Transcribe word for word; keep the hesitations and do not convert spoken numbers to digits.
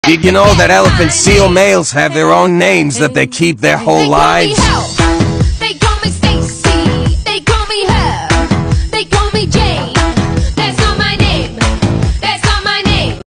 Did you know that elephant seal males have their own names that they keep their whole lives?